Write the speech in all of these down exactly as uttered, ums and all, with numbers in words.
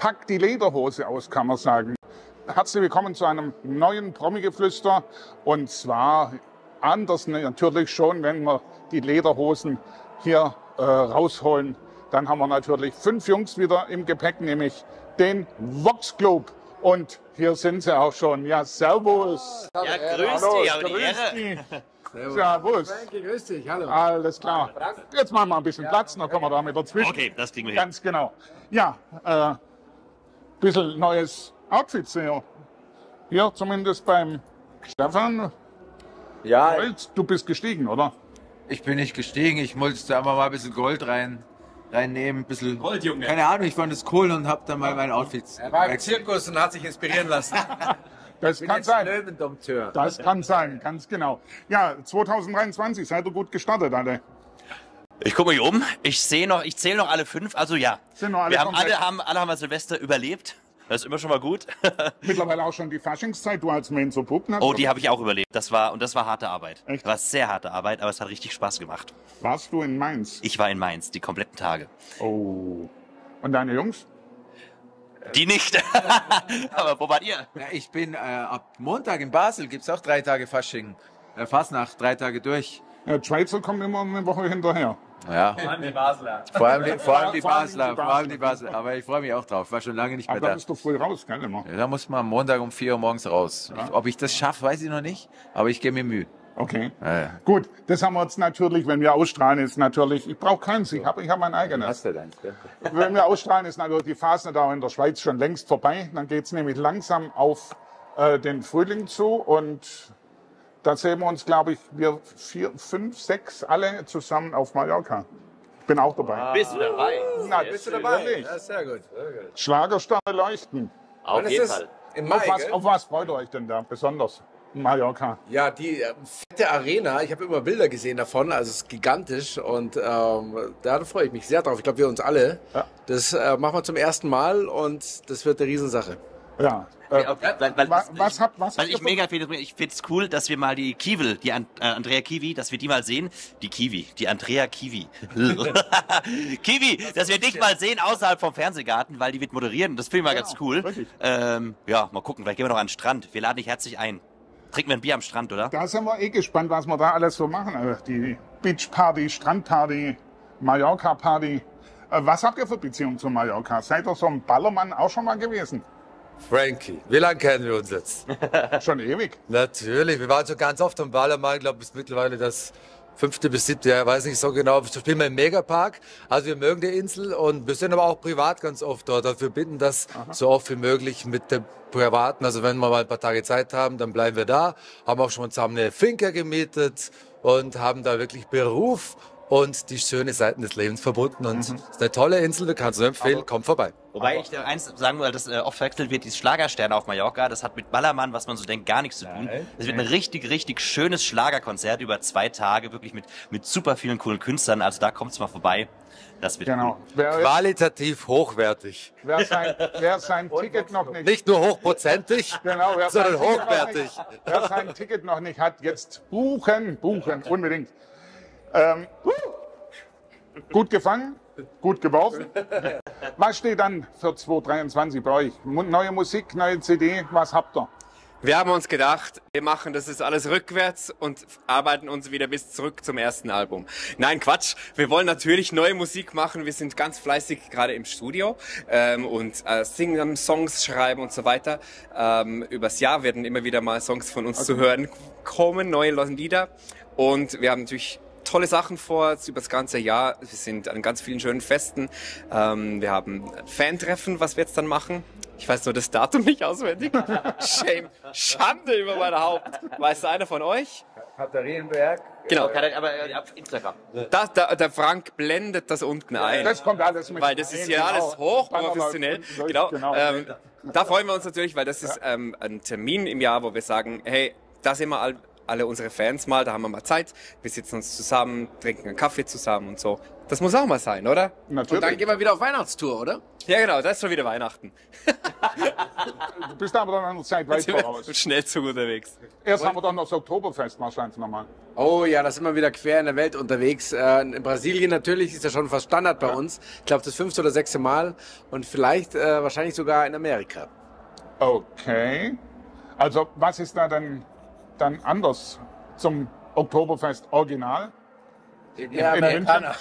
packt die Lederhose aus, kann man sagen. Herzlich willkommen zu einem neuen Promi-Geflüster. Und zwar anders natürlich schon, wenn wir die Lederhosen hier äh, rausholen. Dann haben wir natürlich fünf Jungs wieder im Gepäck, nämlich den Vox Club. Und hier sind sie auch schon. Ja, servus. Ja, grüß Hallo, dich, aber die grüß Ehre. dich. Servus. Danke, grüß dich, hallo. Alles klar. Jetzt machen wir ein bisschen Platz, dann kommen wir da mit dazwischen. Okay, das kriegen wir hin. Ganz genau. Ja, äh, bisschen neues Outfit hier. Hier zumindest beim Stefan. Ja, Gold, du bist gestiegen, oder? ich bin nicht gestiegen. Ich musste einfach mal ein bisschen Gold rein, reinnehmen. Ein bisschen Gold, Junge. Keine Ahnung, ich fand es cool und habe dann mal mein Outfit. Er war im Zirkus und hat sich inspirieren lassen. Das kann sein. Löwendompteur. Das kann sein, ganz genau. Ja, zwanzig dreiundzwanzig, seid ihr gut gestartet, alle? Ich gucke mich um. Ich sehe noch, ich zähle noch alle fünf. Also ja, Sind noch alle wir haben komplett? alle haben alle haben wir Silvester überlebt. Das ist immer schon mal gut. Mittlerweile auch schon die Faschingszeit, du als Main zur Puppen. Oh, die habe ich auch überlebt. Das war und das war harte Arbeit. Echt? Das war sehr harte Arbeit, aber es hat richtig Spaß gemacht. Warst du in Mainz? Ich war in Mainz die kompletten Tage. Oh. Und deine Jungs? Die nicht. Aber wo wart ihr? Ja, ich bin äh, ab Montag in Basel, gibt es auch drei Tage Fasching. Äh, Fasnacht, drei Tage durch. Ja, die Schweizer kommen immer eine Woche hinterher. Ja. Vor allem die Basler. Vor allem die, vor allem die Vor allem die Basler, vor allem die Basler. Aber ich freue mich auch drauf. War schon lange nicht mehr Aber da da. bist du früh raus, gell, immer? Ja, da muss man am Montag um vier Uhr morgens raus. Ich, ob ich das schaffe, weiß ich noch nicht. Aber ich gebe mir Mühe. Okay. Ja, ja. Gut, das haben wir jetzt natürlich, wenn wir ausstrahlen, ist natürlich, ich brauche keins, ich habe ich hab mein eigenes. Hast du deins, gell? Wenn wir ausstrahlen, ist natürlich die Fasnacht in der Schweiz schon längst vorbei. Dann geht's nämlich langsam auf äh, den Frühling zu und da sehen wir uns, glaube ich, wir vier, fünf, sechs alle zusammen auf Mallorca. Ich bin auch dabei. Bist du dabei? Na, Bist du dabei? natürlich. Ja, sehr gut. Schlagersterne leuchten. Auf Wann ist jeden das? Fall. Im Mai, Auf was, gell? auf was freut ihr euch denn da besonders? Mallorca. Ja, die äh, fette Arena, ich habe immer Bilder gesehen davon, also es ist gigantisch und ähm, da freue ich mich sehr drauf. Ich glaube, wir uns alle. Ja. Das äh, machen wir zum ersten Mal und das wird eine Riesensache. Ja. Äh, Weil, weil, wa- was habt, was weil habt ich ihr mega finde, ich finde es cool, dass wir mal die Kiewel, die An äh, Andrea Kiwi, dass wir die mal sehen. Die Kiwi, die Andrea Kiwi. Kiwi, dass wir dich mal sehen außerhalb vom Fernsehgarten, weil die wird moderieren. Das finde ich mal ganz cool. richtig. Ähm, ja, mal gucken, vielleicht gehen wir noch an den Strand. Wir laden dich herzlich ein. Trinken wir ein Bier am Strand, oder? Da sind wir eh gespannt, was wir da alles so machen. Also die Beachparty, Strandparty, Mallorca-Party. Äh, Was habt ihr für Beziehungen zu Mallorca? Seid ihr so ein Ballermann auch schon mal gewesen? Frankie, wie lange kennen wir uns jetzt? Schon ewig. Natürlich, wir waren schon ganz oft am Ballermann, ich glaube bis mittlerweile das fünfte bis siebte Jahr, weiß nicht so genau. Wir spielen wir im Megapark, also wir mögen die Insel und wir sind aber auch privat ganz oft dort. Also wir bitten das so oft wie möglich mit dem Privaten, also wenn wir mal ein paar Tage Zeit haben, dann bleiben wir da, haben auch schon zusammen eine Finca gemietet und haben da wirklich Beruf und die schönen Seiten des Lebens verbunden und es ist eine tolle Insel, wir können es nur empfehlen, kommt vorbei. Wobei ich dir eins sagen will, das äh, oft verwechselt wird, dieses Schlagersterne auf Mallorca, das hat mit Ballermann, was man so denkt, gar nichts zu tun. Es wird ein richtig, richtig schönes Schlagerkonzert über zwei Tage, wirklich mit, mit super vielen coolen Künstlern, also da kommt's mal vorbei. Das wird Genau. cool. Wer, Qualitativ hochwertig. wer sein, wer sein Ticket noch nicht, Nicht nur hochprozentig, genau, wer sondern sein Ticket noch hochwertig. nicht, wer sein Ticket noch nicht hat, jetzt buchen, buchen, unbedingt. Ähm, gut gefangen, gut geworfen. Was steht dann für zwanzig dreiundzwanzig bei euch? Mu- Neue Musik, neue C D, was habt ihr? Wir haben uns gedacht, wir machen das jetzt alles rückwärts und arbeiten uns wieder bis zurück zum ersten Album. Nein, Quatsch. Wir wollen natürlich neue Musik machen. Wir sind ganz fleißig gerade im Studio ähm, und äh, singen, Songs schreiben und so weiter. Ähm, übers Jahr werden immer wieder mal Songs von uns zu hören kommen, neue Lieder. Und wir haben natürlich tolle Sachen vor, jetzt über das ganze Jahr. Wir sind an ganz vielen schönen Festen. Ähm, wir haben ein Fantreffen, was wir jetzt dann machen. Ich weiß nur das Datum nicht auswendig. Shame. Schande über mein Haupt. Weiß einer von euch? Katharinenberg. Genau. Aber äh, auf Instagram. Das, der, der Frank blendet das unten ein. Das kommt alles mit Weil das ist rein, hier genau. alles hochprofessionell. Banner Genau. läuft, genau. Ähm, da freuen wir uns natürlich, weil das ist ähm, ein Termin im Jahr, wo wir sagen, hey, da sind wir all, alle unsere Fans mal, da haben wir mal Zeit, wir sitzen uns zusammen, trinken einen Kaffee zusammen und so. Das muss auch mal sein, oder? Und dann gehen wir wieder auf Weihnachtstour, oder? Ja genau, das ist schon wieder Weihnachten. Du bist aber dann an der Zeit weit Sind wir voraus. Schnellzug unterwegs. Erst haben wir dann noch das Oktoberfest wahrscheinlich nochmal. Oh ja, da sind wir wieder quer in der Welt unterwegs. Äh, in Brasilien natürlich, ist ja schon fast Standard bei uns. Ich glaube, das fünfte oder sechste Mal. Und vielleicht äh, wahrscheinlich sogar in Amerika. Okay. Also was ist da denn dann anders zum Oktoberfest Original? Ja, in Amerikaner.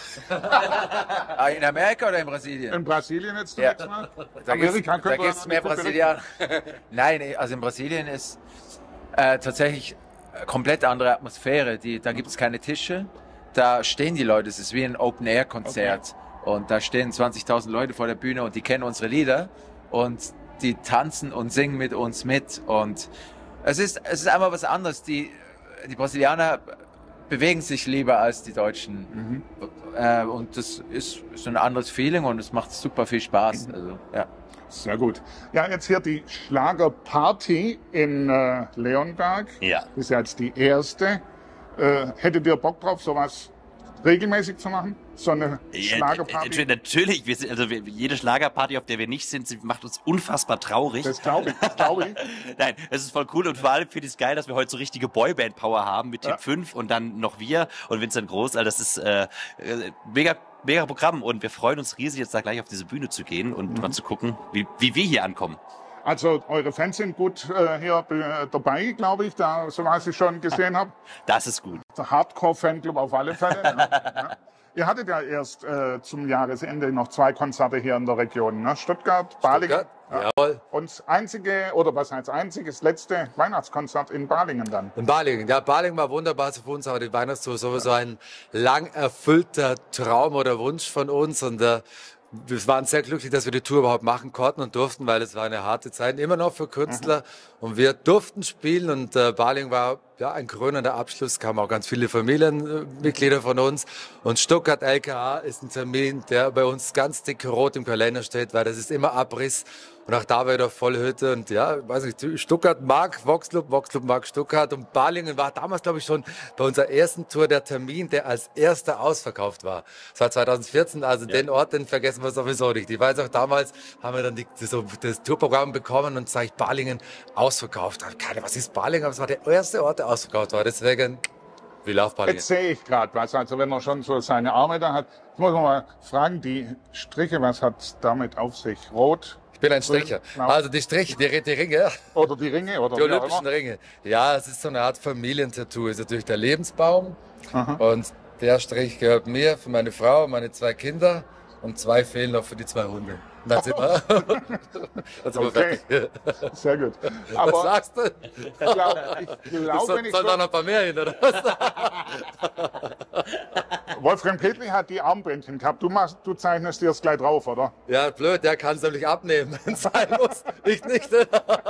Ah, in Amerika oder in Brasilien? In Brasilien jetzt Ja. zunächst mal? Da gibt's, könnte da man gibt's noch mehr nicht so Brasilianer. Nein, also in Brasilien ist äh, tatsächlich eine komplett andere Atmosphäre. Die, da gibt es keine Tische, da stehen die Leute. Es ist wie ein Open-Air-Konzert. Und da stehen zwanzigtausend Leute vor der Bühne und die kennen unsere Lieder und die tanzen und singen mit uns mit. Und es ist, es ist einfach was anderes. Die, die Brasilianer bewegen sich lieber als die Deutschen. Mhm. Äh, und das ist, ist ein anderes Feeling und es macht super viel Spaß. Also, ja. Sehr gut. Ja, jetzt hier die Schlagerparty in äh, Leonberg. Ja. Das ist ja jetzt die erste. Äh, hättet ihr Bock drauf, sowas regelmäßig zu machen? So eine Ja, Schlagerparty? äh, natürlich, wir sind, also wir, jede Schlagerparty, auf der wir nicht sind, sie macht uns unfassbar traurig. Das glaube ich, das glaube ich. Nein, es ist voll cool und vor allem finde ich es geil, dass wir heute so richtige Boyband-Power haben mit Team Ja. fünf und dann noch wir und Vincent Groß. Also das ist äh, äh, mega, mega Programm und wir freuen uns riesig, jetzt da gleich auf diese Bühne zu gehen und mal zu gucken, wie, wie wir hier ankommen. Also eure Fans sind gut äh, hier äh, dabei, glaube ich, da, so was ich schon gesehen habe. Das ist gut. Der Hardcore-Fanclub auf alle Fälle. Ja. Ja. Ihr hattet ja erst äh, zum Jahresende noch zwei Konzerte hier in der Region, ne? Stuttgart, Balingen. Ja. Jawohl. Und das einzige, oder was heißt einziges, letzte Weihnachtskonzert in Balingen dann. In Balingen. Ja, Balingen war wunderbar für uns, aber die Weihnachtstour ist sowieso ein lang erfüllter Traum oder Wunsch von uns. Und äh, wir waren sehr glücklich, dass wir die Tour überhaupt machen konnten und durften, weil es war eine harte Zeit, immer noch für Künstler. Mhm. Und wir durften spielen und äh, Balingen war ja ein krönender Abschluss, kamen auch ganz viele Familienmitglieder von uns. Und Stuttgart L K A ist ein Termin, der bei uns ganz dick rot im Kalender steht, weil das ist immer Abriss. Und auch da war wieder Vollhütte und ja, weiß nicht, Stuttgart mag Voxclub, Voxclub mag Stuttgart und Balingen war damals, glaube ich, schon bei unserer ersten Tour der Termin, der als erster ausverkauft war. Das war zweitausendvierzehn, also ja. Den Ort, den vergessen wir sowieso nicht. Ich weiß auch, damals haben wir dann die, so das Tourprogramm bekommen und sage ich, Balingen ausverkauft. Keine, was ist Balingen? Aber es war der erste Ort, der ausverkauft war. Deswegen, wie läuft Balingen? Jetzt sehe ich gerade was, also wenn er schon so seine Arme da hat. Ich muss mal fragen, die Striche, was hat damit auf sich? Rot? Ich bin ein Stricher. Genau. Also die Striche, die, die Ringe, Oder die Ringe? Oder die wie auch olympischen immer. Ringe. Ja, es ist so eine Art Familientattoo. Ist natürlich der Lebensbaum. Aha. Und der Strich gehört mir, für meine Frau, meine zwei Kinder. Und zwei fehlen noch für die zwei Hunde. Und dann sind wir, dann sind wir Okay. fertig. Sehr gut. Was Aber sagst du? ich glaube, ich glaub, Soll, wenn ich soll so, da noch ein paar mehr hin, oder was? Wolfgang Petri hat die Armbändchen gehabt. Du, machst, du zeichnest dir das gleich drauf, oder? Ja, blöd, der kann es nämlich abnehmen, wenn es sein muss. Ich nicht. Äh,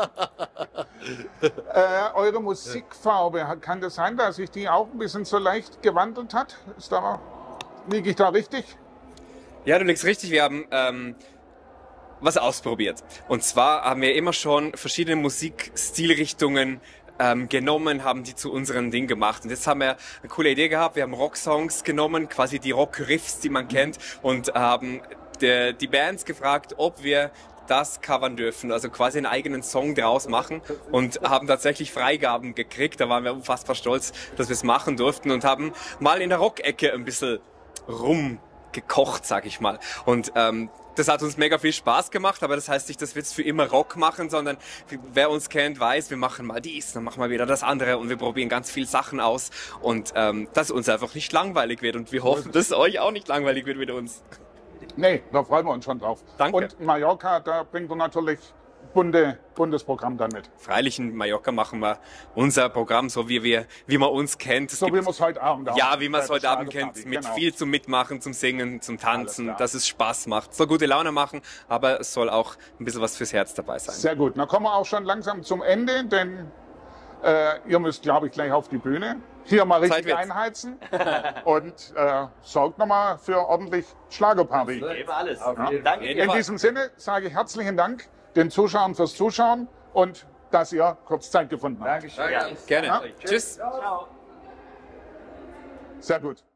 eure Musikfarbe, kann das sein, dass sich die auch ein bisschen so leicht gewandelt hat? Ist da, liege ich da richtig? Ja, du liegst richtig. Wir haben ähm, was ausprobiert. Und zwar haben wir immer schon verschiedene Musikstilrichtungen ähm, genommen, haben die zu unserem Ding gemacht. Und jetzt haben wir eine coole Idee gehabt. Wir haben Rocksongs genommen, quasi die Rock-Riffs, die man kennt, und haben die, die Bands gefragt, ob wir das covern dürfen, also quasi einen eigenen Song draus machen, und haben tatsächlich Freigaben gekriegt. Da waren wir unfassbar stolz, dass wir es machen durften, und haben mal in der Rock-Ecke ein bisschen rumgekocht, sag ich mal. Und ähm, das hat uns mega viel Spaß gemacht, aber das heißt nicht, dass wir jetzt für immer Rock machen, sondern wer uns kennt, weiß, wir machen mal dies, dann machen wir wieder das andere, und wir probieren ganz viel Sachen aus, und ähm, dass uns einfach nicht langweilig wird, und wir hoffen, dass es euch auch nicht langweilig wird mit uns. Nee, da freuen wir uns schon drauf. Danke. Und Mallorca, da bringt er natürlich bunte, buntes Programm dann mit. Freilich in Mallorca machen wir unser Programm, so wie wir, wie man uns kennt. Es So gibt- wie wir es heute Abend auch Ja, wie man es bei der heute Abend Schlagerparty, kennt, mit genau. viel zum Mitmachen, zum Singen, zum Tanzen, klar. dass es Spaß macht. Es soll gute Laune machen, aber es soll auch ein bisschen was fürs Herz dabei sein. Sehr gut. Dann kommen wir auch schon langsam zum Ende, denn äh, ihr müsst, glaube ich, gleich auf die Bühne. Hier mal richtig wird's. einheizen und äh, sorgt nochmal für ordentlich Schlagerparty. Geben alles. Ja. Danke. In diesem Sinne sage ich herzlichen Dank den Zuschauern fürs Zuschauen und dass ihr kurz Zeit gefunden habt. Dankeschön. Gerne. Ja. Tschüss. Sehr gut.